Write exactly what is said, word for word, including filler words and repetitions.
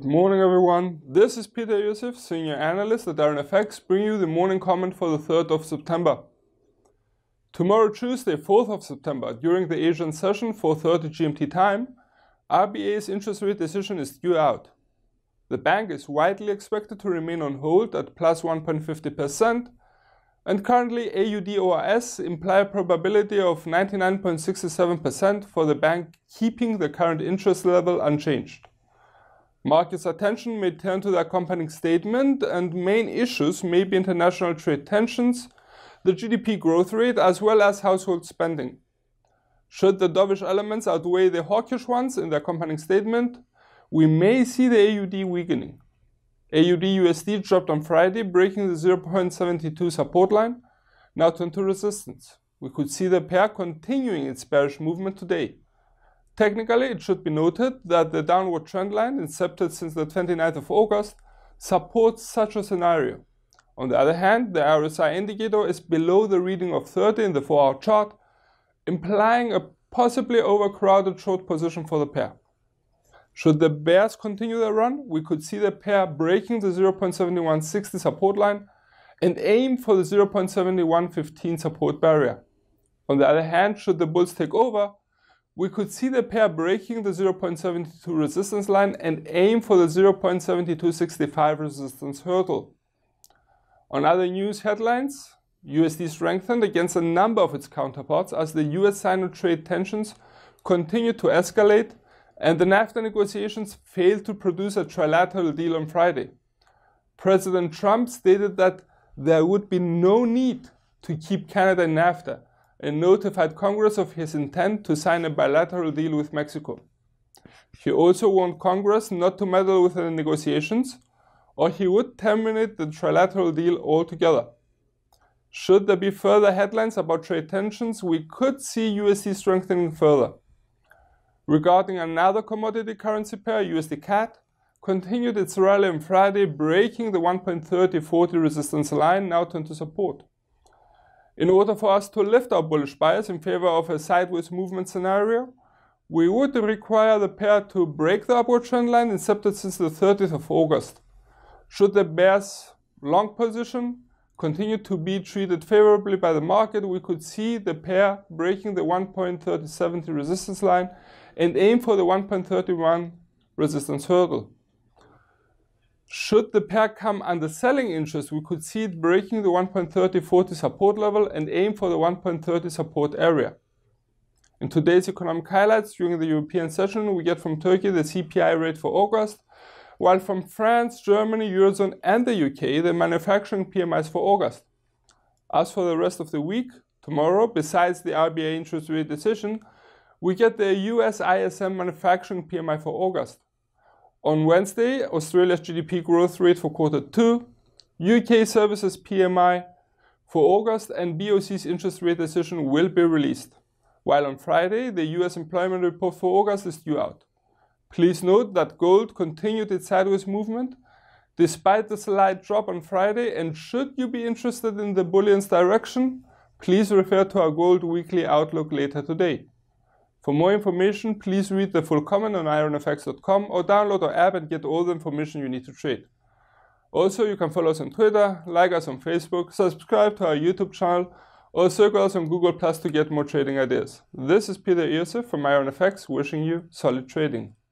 Good morning everyone, this is Peter Iosif, Senior Analyst at IronFX, bringing you the morning comment for the third of September. Tomorrow Tuesday, fourth of September, during the Asian session four thirty G M T time, R B A's interest rate decision is due out. The bank is widely expected to remain on hold at plus one point five zero percent, and currently A U D O I S imply a probability of ninety-nine point six seven percent for the bank keeping the current interest level unchanged. Markets' attention may turn to the accompanying statement, and main issues may be international trade tensions, the G D P growth rate, as well as household spending. Should the dovish elements outweigh the hawkish ones in the accompanying statement, we may see the A U D weakening. A U D U S D dropped on Friday, breaking the zero point seven two support line, now turned to resistance. We could see the pair continuing its bearish movement today. Technically, it should be noted that the downward trend line, incepted since the twenty-ninth of August, supports such a scenario. On the other hand, the R S I indicator is below the reading of thirty in the four hour chart, implying a possibly overcrowded short position for the pair. Should the bears continue their run, we could see the pair breaking the zero point seven one six zero support line and aim for the zero point seven one one five support barrier. On the other hand, should the bulls take over, we could see the pair breaking the zero point seven two resistance line and aim for the zero point seven two six five resistance hurdle. On other news headlines, U S D strengthened against a number of its counterparts as the U S-Sino trade tensions continue to escalate and the NAFTA negotiations failed to produce a trilateral deal on Friday. President Trump stated that there would be no need to keep Canada in NAFTA, and notified Congress of his intent to sign a bilateral deal with Mexico. He also warned Congress not to meddle with the negotiations, or he would terminate the trilateral deal altogether. Should there be further headlines about trade tensions, we could see U S D strengthening further. Regarding another commodity currency pair, U S D C A D continued its rally on Friday, breaking the one point three zero four zero resistance line, now turned to support. In order for us to lift our bullish bias in favor of a sideways movement scenario, we would require the pair to break the upward trend line incepted since the thirtieth of August. Should the bears' long position continue to be treated favorably by the market, we could see the pair breaking the one point three seven zero resistance line and aim for the one point three one resistance hurdle. Should the pair come under selling interest, we could see it breaking the one point three four zero support level and aim for the one point three zero support area. In today's economic highlights during the European session, we get from Turkey the C P I rate for August, while from France, Germany, Eurozone and the U K the manufacturing P M Is for August. As for the rest of the week, tomorrow, besides the R B A interest rate decision, we get the U S I S M manufacturing P M I for August. On Wednesday, Australia's G D P growth rate for quarter two, U K services P M I for August, and B O C's interest rate decision will be released. While on Friday, the U S employment report for August is due out. Please note that gold continued its sideways movement despite the slight drop on Friday, and should you be interested in the bullion's direction, please refer to our gold weekly outlook later today. For more information, please read the full comment on iron F X dot com or download our app and get all the information you need to trade. Also, you can follow us on Twitter, like us on Facebook, subscribe to our YouTube channel, or circle us on Google Plus to get more trading ideas. This is Peter Iosif from IronFX, wishing you solid trading.